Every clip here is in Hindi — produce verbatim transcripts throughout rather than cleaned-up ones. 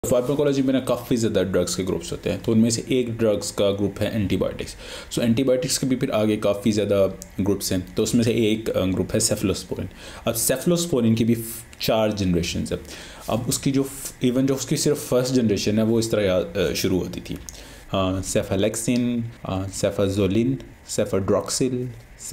फार्माकोलॉजी में ना काफ़ी ज़्यादा ड्रग्स के ग्रुप्स होते हैं, तो उनमें से एक ड्रग्स का ग्रुप है एंटीबायोटिक्स। सो एंटीबायोटिक्स के भी फिर आगे काफ़ी ज़्यादा ग्रुप्स हैं, तो उसमें से एक ग्रुप है सेफलोस्पोरिन। अब सेफलोस्पोरिन की भी चार जनरेशन है। अब उसकी जो इवन जो उसकी सिर्फ फर्स्ट जनरेशन है वो इस तरह शुरू होती थी, सेफालेक्सिन, सेफाजोलिन, सेफाड्रॉक्सिल,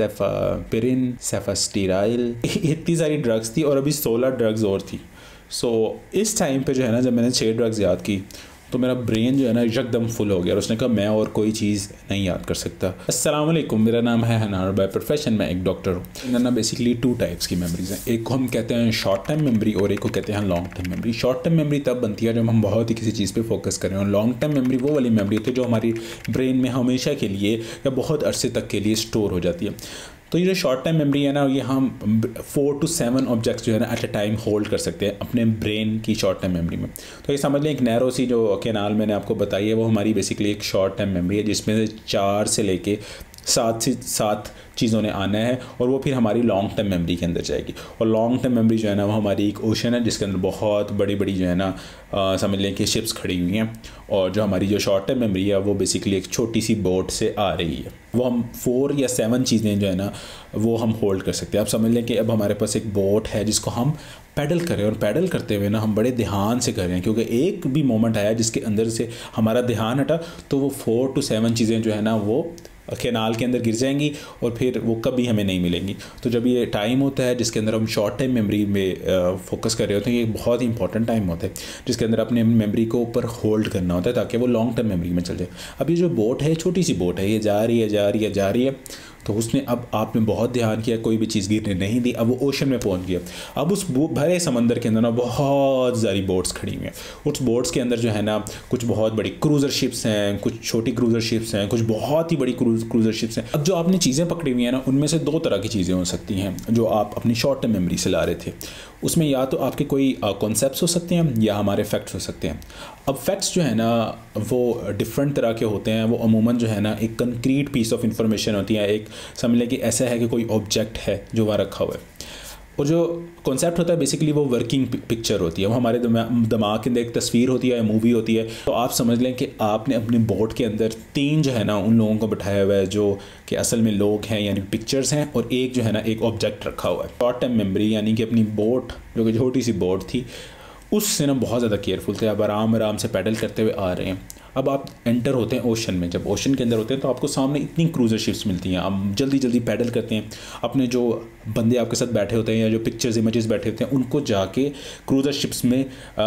सेफापिरिन, सेफास्टीराइल, इतनी सारी ड्रग्स थी और अभी सोलह ड्रग्स और थी। सो so, इस टाइम पे जो है ना, जब मैंने छः ड्रग्स याद की तो मेरा ब्रेन जो है ना एकदम फुल हो गया और उसने कहा मैं और कोई चीज़ नहीं याद कर सकता। अस्सलाम वालेकुम, मेरा नाम है हनार, बाय प्रोफेशन मैं एक डॉक्टर हूँ। इनमें ना बेसिकली टू टाइप्स की मेमोरीज हैं, एक को हम कहते हैं शॉर्ट टर्म मेमोरी और एक को कहते हैं long term memory. Short term memory तब बनती है जब हम बहुत ही किसी चीज़ पे फोकस करें, और लॉन्ग टर्म मेमोरी वो वाली मेमोरी होती है जो हमारी ब्रेन में हमेशा के लिए या बहुत अरसे तक के लिए स्टोर हो जाती है। तो ये जो शॉर्ट टाइम मेमोरी है ना, ये हम फोर टू सेवन ऑब्जेक्ट्स जो है ना एट अ टाइम होल्ड कर सकते हैं अपने ब्रेन की शॉर्ट टाइम मेमोरी में। तो ये समझ लें एक नैरो सी जो कैनाल मैंने आपको बताई है वो हमारी बेसिकली एक शॉर्ट टाइम मेमोरी है, जिसमें से चार से लेके सात से सात चीज़ों ने आना है और वो फिर हमारी लॉन्ग टर्म मेमोरी के अंदर जाएगी। और लॉन्ग टर्म मेमोरी जो है ना वो हमारी एक ओशन है जिसके अंदर बहुत बड़ी बड़ी जो है ना आ, समझ लें कि शिप्स खड़ी हुई हैं, और जो हमारी जो शॉर्ट टर्म मेमोरी है वो बेसिकली एक छोटी सी बोट से आ रही है। वो हम फोर या सेवन चीज़ें जो है ना वो हम होल्ड कर सकते हैं। आप समझ लें कि अब हमारे पास एक बोट है जिसको हम पैडल करें, और पैडल करते हुए ना हम बड़े ध्यान से कर रहे हैं, क्योंकि एक भी मोमेंट आया जिसके अंदर से हमारा ध्यान हटा तो वो फोर टू सेवन चीज़ें जो है ना वो कैनाल के अंदर गिर जाएंगी और फिर वो कभी हमें नहीं मिलेंगी। तो जब ये टाइम होता है जिसके अंदर हम शॉर्ट टाइम मेमोरी में फोकस कर रहे होते हैं, ये बहुत ही इंपॉर्टेंट टाइम होता है जिसके अंदर अपने मेमोरी को ऊपर होल्ड करना होता है ताकि वो लॉन्ग टर्म मेमोरी में चल जाए। अब ये जो बोट है, छोटी सी बोट है, ये जा रही है जा रही है जा रही है तो उसने अब आपने बहुत ध्यान किया, कोई भी चीज़ गिरने नहीं दी, अब वो ओशन में पहुंच गया। अब उस भरे समंदर के अंदर ना बहुत सारी बोट्स खड़ी हुई हैं। उस बोट्स के अंदर जो है ना कुछ बहुत बड़ी क्रूज़र शिप्स हैं, कुछ छोटी क्रूज़र शिप्स हैं, कुछ बहुत ही बड़ी क्रूज क्रूज़र शिप्स हैं। अब जो आपने चीज़ें पकड़ी हुई हैं ना, उनमें से दो तरह की चीज़ें हो सकती हैं जो आप अपनी शॉर्ट टर्म मेमोरी से ला रहे थे। उसमें या तो आपके कोई कॉन्सेप्ट्स हो सकते हैं या हमारे फैक्ट्स हो सकते हैं। अब फैक्ट्स जो है ना वो डिफरेंट तरह के होते हैं। वो अमूमन जो है ना एक कंक्रीट पीस ऑफ इंफॉर्मेशन होती है, एक समझ लें कि ऐसा है कि कोई ऑब्जेक्ट है जो वहाँ रखा हुआ है। और जो कॉन्सेप्ट होता है बेसिकली वो वर्किंग पिक्चर होती है, वो हमारे दिमाग के अंदर एक तस्वीर होती है, मूवी होती है। तो आप समझ लें कि आपने अपने बोर्ड के अंदर तीन जो है ना उन लोगों को बिठाया हुआ है जो कि असल में लोग हैं यानी पिक्चर्स हैं, और एक जो है ना एक ऑब्जेक्ट रखा हुआ है। शॉर्ट टाइम मेमोरी यानी कि अपनी बोट जो कि छोटी सी बोट थी उससे ना बहुत ज़्यादा केयरफुल थे। अब आराम आराम से पैडल करते हुए आ रहे हैं। अब आप एंटर होते हैं ओशन में। जब ओशन के अंदर होते हैं तो आपको सामने इतनी क्रूज़र शिप्स मिलती हैं, आप जल्दी जल्दी पैडल करते हैं। अपने जो बंदे आपके साथ बैठे होते हैं या जो पिक्चर्स इमेजेस बैठे होते हैं उनको जाके क्रूज़र शिप्स में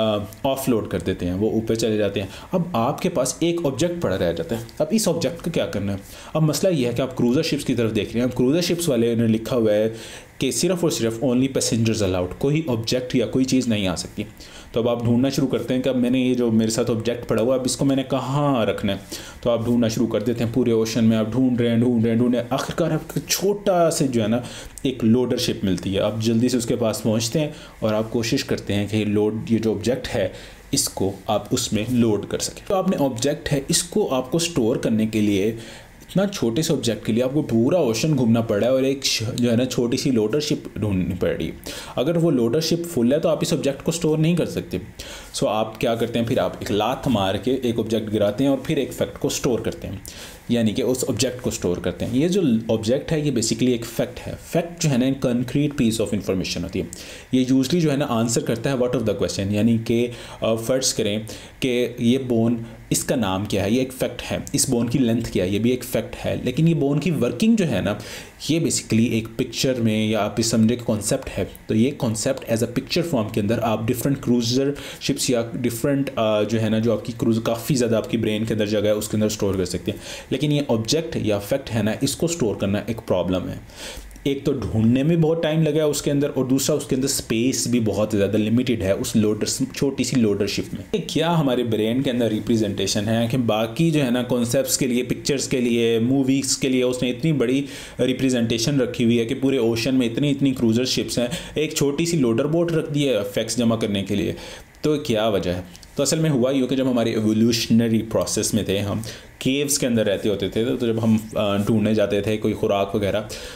ऑफ लोड कर देते हैं, वो ऊपर चले जाते हैं। अब आपके पास एक ऑब्जेक्ट पड़ा रह जाता है। अब इस ऑब्जेक्ट का क्या करना है? अब मसला ये है कि आप क्रूज़र शिप्स की तरफ देख रहे हैं। अब क्रूज़र शिप्स वाले ने लिखा हुआ है कि सिर्फ और सिर्फ ओनली पैसेंजर्स अलाउड, कोई ऑब्जेक्ट या कोई चीज़ नहीं आ सकती। तो अब आप ढूंढना शुरू करते हैं कि अब मैंने ये जो मेरे साथ ऑब्जेक्ट पड़ा हुआ अब इसको मैंने कहाँ रखना है। तो आप ढूंढना शुरू कर देते हैं, पूरे ओशन में आप ढूंढ रहे हैं ढूंढ रहे हैं ढूंढ रहे हैं आखिरकार आपको छोटा से जो है ना एक लोडर शिप मिलती है। आप जल्दी से उसके पास पहुँचते हैं और आप कोशिश करते हैं कि लोड ये जो ऑब्जेक्ट है इसको आप उसमें लोड कर सकें। तो आपने ऑब्जेक्ट है इसको आपको स्टोर करने के लिए इतना छोटे से ऑब्जेक्ट के लिए आपको पूरा ओशन घूमना पड़ रहा है और एक जो है ना छोटी सी लोडर शिप ढूंढनी पड़ रही है। अगर वो लोडर शिप फुल है तो आप इस ऑब्जेक्ट को स्टोर नहीं कर सकते। सो आप क्या करते हैं, फिर आप एक लात मार के एक ऑब्जेक्ट गिराते हैं और फिर एक फैक्ट को स्टोर करते हैं, यानी कि उस ऑब्जेक्ट को स्टोर करते हैं। ये जो ऑब्जेक्ट है ये बेसिकली एक फैक्ट है। फैक्ट जो है ना एक कंक्रीट पीस ऑफ इंफॉर्मेशन होती है। ये यूजली जो है ना आंसर करता है व्हाट ऑफ द क्वेश्चन, यानी कि फर्ज करें कि ये बोन इसका नाम क्या है, ये एक फैक्ट है। इस बोन की लेंथ क्या है, ये भी एक फैक्ट है। लेकिन ये बोन की वर्किंग जो है ना ये बेसिकली एक पिक्चर में या आप इस समझे कॉन्सेप्ट है। तो ये concept as a picture form के अंदर आप डिफरेंट क्रूजर शिप्स या डिफरेंट जो है ना जो आपकी क्रूज काफ़ी ज़्यादा आपकी ब्रेन के अंदर जगह है उसके अंदर स्टोर कर सकते हैं। लेकिन ये ऑब्जेक्ट या फैक्ट है ना इसको स्टोर करना एक प्रॉब्लम है। एक तो ढूंढने में बहुत टाइम लगा उसके अंदर, और दूसरा उसके अंदर स्पेस भी बहुत ज़्यादा लिमिटेड है उस लोडर छोटी सी लोडरशिप में। क्या हमारे ब्रेन के अंदर रिप्रेजेंटेशन है कि बाकी जो है ना कॉन्सेप्ट्स के लिए, पिक्चर्स के लिए, मूवीज़ के लिए उसने इतनी बड़ी रिप्रेजेंटेशन रखी हुई है कि पूरे ओशन में इतनी इतनी क्रूजर शिप्स हैं, एक छोटी सी लोडर बोट रख दी है फैक्ट्स जमा करने के लिए। तो क्या वजह है? तो असल में हुआ यूँ कि जब हमारे एवोल्यूशनरी प्रोसेस में थे, हम केव्स के अंदर रहते होते थे, तो जब हम ढूंढने जाते थे कोई खुराक वगैरह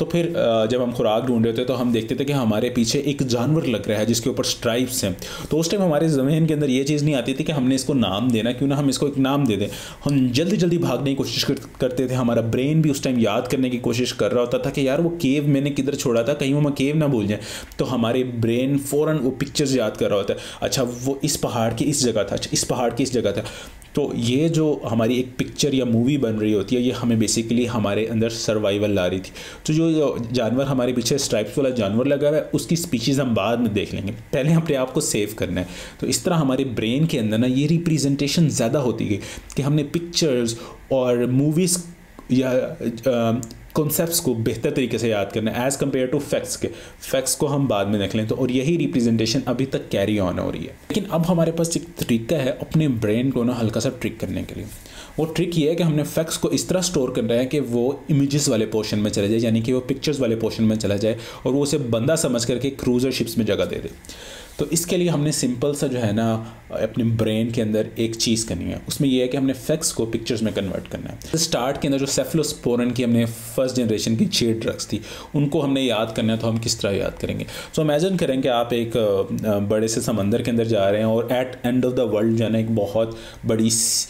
तो फिर जब हम खुराक ढूंढ रहे थे तो हम देखते थे कि हमारे पीछे एक जानवर लग रहा है जिसके ऊपर स्ट्राइप्स हैं। तो उस टाइम हमारे ज़मीन के अंदर ये चीज़ नहीं आती थी कि हमने इसको नाम देना, क्यों ना हम इसको एक नाम दे दें। हम जल्दी जल्दी भागने की कोशिश करते थे। हमारा ब्रेन भी उस टाइम याद करने की कोशिश कर रहा होता था कि यार वो केव मैंने किधर छोड़ा था, कहीं वो मैं केव ना भूल जाए। तो हमारे ब्रेन फ़ौरन वो पिक्चर्स याद कर रहा होता है, अच्छा वो इस पहाड़ की इस जगह था, अच्छा इस पहाड़ की इस जगह था। तो ये जो हमारी एक पिक्चर या मूवी बन रही होती है, ये हमें बेसिकली हमारे अंदर सर्वाइवल ला रही थी। तो जो जानवर हमारे पीछे स्ट्राइप्स वाला जानवर लगा हुआ है, उसकी स्पीशीज़ हम बाद में देख लेंगे, पहले अपने आप को सेव करना है। तो इस तरह हमारे ब्रेन के अंदर ना ये रिप्रेजेंटेशन ज़्यादा होती गई कि हमने पिक्चर्स और मूवीज़ या कॉन्सेप्ट्स को बेहतर तरीके से याद करना है एज़ कम्पेयर टू फैक्ट्स के। फैक्ट्स को हम बाद में देख लें। तो और यही रिप्रेजेंटेशन अभी तक कैरी ऑन हो रही है। लेकिन अब हमारे पास एक तरीका है अपने ब्रेन को ना हल्का सा ट्रिक करने के लिए। वो ट्रिक ये है कि हमने फैक्ट्स को इस तरह स्टोर करना है कि वो इमेजेस वाले पोर्शन में चले जाए, यानी कि वो पिक्चर्स वाले पोर्शन में चला जाए और वो उसे बंदा समझ करके क्रूज़र शिप्स में जगह दे दे। तो इसके लिए हमने सिंपल सा जो है ना अपने ब्रेन के अंदर एक चीज़ करनी है। उसमें यह है कि हमने फैक्ट्स को पिक्चर्स में कन्वर्ट करना है। स्टार्ट के अंदर जो सेफलोस्पोरिन की हमने फर्स्ट जनरेशन की छः ड्रग्स थी, उनको हमने याद करना है। तो हम किस तरह याद करेंगे? सो इमेजिन करें कि आप एक बड़े से समंदर के अंदर जा रहे हैं और at end of the world जो है ना एक बहुत बड़ी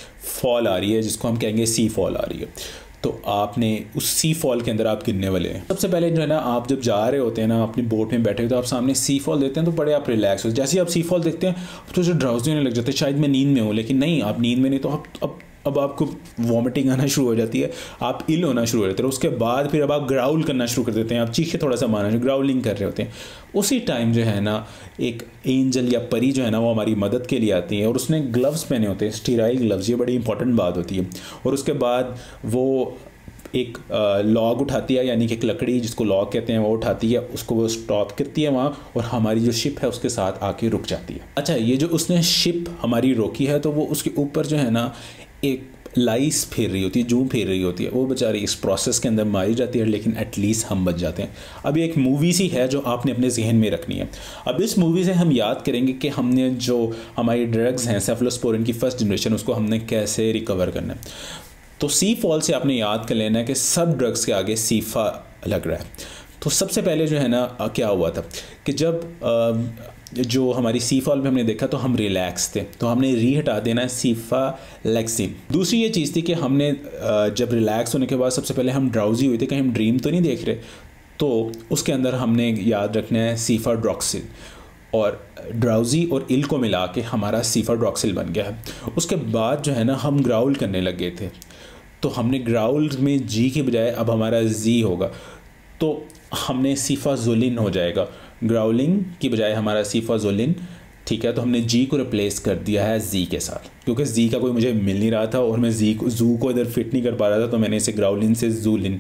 फॉल आ रही है, जिसको हम कहेंगे सी फॉल आ रही है। तो आपने उस सी फॉल के अंदर आप गिरने वाले हैं। सबसे पहले जो है ना आप जब जा रहे होते हैं ना अपनी बोट में बैठे, तो आप सामने सी फॉल देखते हैं तो बड़े आप रिलैक्स होते हैं। जैसे ही आप सी फॉल देखते हैं तो जो ड्राउजी होने लग जाते हैं, शायद मैं नींद में हूँ, लेकिन नहीं, आप नींद में नहीं। तो आप अब अब आपको वॉमिटिंग आना शुरू हो जाती है, आप इल होना शुरू हो जाते हैं। उसके बाद फिर अब आप ग्राउल करना शुरू कर देते हैं, आप चीखे थोड़ा सा मारना, ग्राउलिंग कर रहे होते हैं। उसी टाइम जो है ना एक एंजल या परी जो है ना वो हमारी मदद के लिए आती है और उसने ग्लव्स पहने होते हैं, स्टीराइल ग्लव्स। ये बड़ी इंपॉर्टेंट बात होती है। और उसके बाद वो एक लॉग उठाती है, यानी कि एक लकड़ी जिसको लॉग कहते हैं, वो उठाती है, उसको वो स्टॉप करती है वहाँ, और हमारी जो शिप है उसके साथ आके रुक जाती है। अच्छा, ये जो उसने शिप हमारी रोकी है, तो वो उसके ऊपर जो है ना एक लाइस फेर रही होती है, जूं फेर रही होती है, वो बेचारी इस प्रोसेस के अंदर मारी जाती है, लेकिन एटलीस्ट हम बच जाते हैं। अब एक मूवी सी है जो आपने अपने जहन में रखनी है। अब इस मूवी से हम याद करेंगे कि हमने जो हमारी ड्रग्स हैं सेफलोस्पोरिन की फर्स्ट जनरेशन, उसको हमने कैसे रिकवर करना है। तो सी फॉल से आपने याद कर लेना है कि सब ड्रग्स के आगे सीफा लग रहा है। तो सबसे पहले जो है ना क्या हुआ था कि जब आ, जो हमारी सी फॉल में हमने देखा तो हम रिलैक्स थे, तो हमने री हटा देना है सीफा लेक्सिन। दूसरी ये चीज़ थी कि हमने जब रिलैक्स होने के बाद सबसे पहले हम ड्राउजी हुए थे कि हम ड्रीम तो नहीं देख रहे, तो उसके अंदर हमने याद रखना है सीफा ड्रॉक्सिल, और ड्राउजी और इल को मिला के हमारा सीफा ड्रॉक्सिल बन गया है। उसके बाद जो है ना हम ग्राउल करने लग गए थे, तो हमने ग्राउल में जी के बजाय अब हमारा जी होगा, तो हमने सीफाजोलिन हो जाएगा। ग्राउलिंग की बजाय हमारा सीफाजोलिन, ठीक है। तो हमने जी को रिप्लेस कर दिया है जी के साथ, क्योंकि जी का कोई मुझे मिल नहीं रहा था और मैं जी को जू को इधर फिट नहीं कर पा रहा था, तो मैंने इसे ग्राउलिन से जूलिन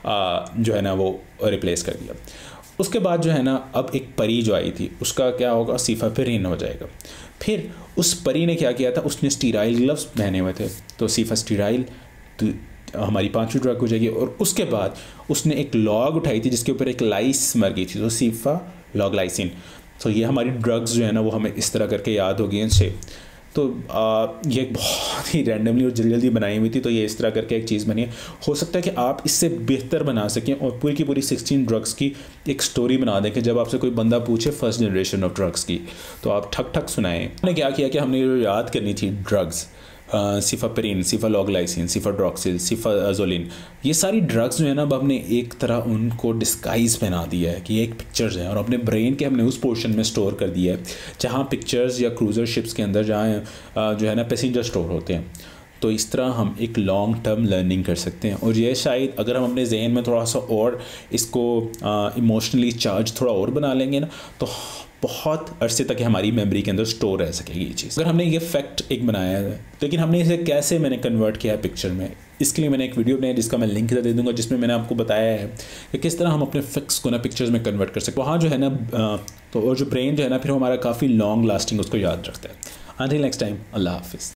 जो है ना वो रिप्लेस कर दिया। उसके बाद जो है ना अब एक परी जो आई थी उसका क्या होगा, सीफाफिरिन हो जाएगा। फिर उस परी ने क्या किया था, उसने स्टीराइल ग्लव्स पहने हुए थे, तो सीफा स्टीराइल तो हमारी पांचवी ड्रग हो जाएगी। और उसके बाद उसने एक लॉग उठाई थी जिसके ऊपर एक लाइस मर गई थी, तो सीफा लॉगलाइसिन। तो ये हमारी ड्रग्स जो है ना वो हमें इस तरह करके याद हो गई हैं से। तो आ, ये बहुत ही रैंडमली और जल्दी जल्दी बनाई हुई थी, तो ये इस तरह करके एक चीज़ बनी है। हो सकता है कि आप इससे बेहतर बना सकें और पूरी की पूरी सिक्सटीन ड्रग्स की एक स्टोरी बना दें कि जब आपसे कोई बंदा पूछे फर्स्ट जनरेशन ऑफ ड्रग्स की, तो आप ठक ठक सुनाएं। हमने क्या किया कि हमने याद करनी थी ड्रग्स, सिफापेरिन, सिफालॉगलाइसिन, सिफाड्रॉक्सिल, सिफाजोलिन, ये सारी ड्रग्स जो है ना अब हमने एक तरह उनको डिस्गाइज बना दिया है कि ये एक पिक्चर्स हैं, और अपने ब्रेन के हमने उस पोर्शन में स्टोर कर दिया है जहाँ पिक्चर्स या क्रूज़र शिप्स के अंदर जहाँ जो है ना पैसेंजर स्टोर होते हैं। तो इस तरह हम एक लॉन्ग टर्म लर्निंग कर सकते हैं। और ये शायद अगर हम अपने जहन में थोड़ा सा और इसको इमोशनली चार्ज थोड़ा और बना लेंगे ना, तो बहुत अरसे तक हमारी मेमोरी के अंदर स्टोर रह सकेगी ये चीज़। अगर हमने ये फैक्ट एक बनाया है, लेकिन हमने इसे कैसे मैंने कन्वर्ट किया है पिक्चर में, इसके लिए मैंने एक वीडियो बनाई जिसका मैं लिंक दे दूंगा, जिसमें मैंने आपको बताया है कि किस तरह हम अपने फैक्ट्स को ना पिक्चर्स में कन्वर्ट कर सकते हैं। वहाँ जो है ना तो और जो ब्रेन जो है ना फिर हमारा काफ़ी लॉन्ग लास्टिंग उसको याद रखता है। अंटिल नेक्स्ट टाइम, अल्लाह हाफिज़।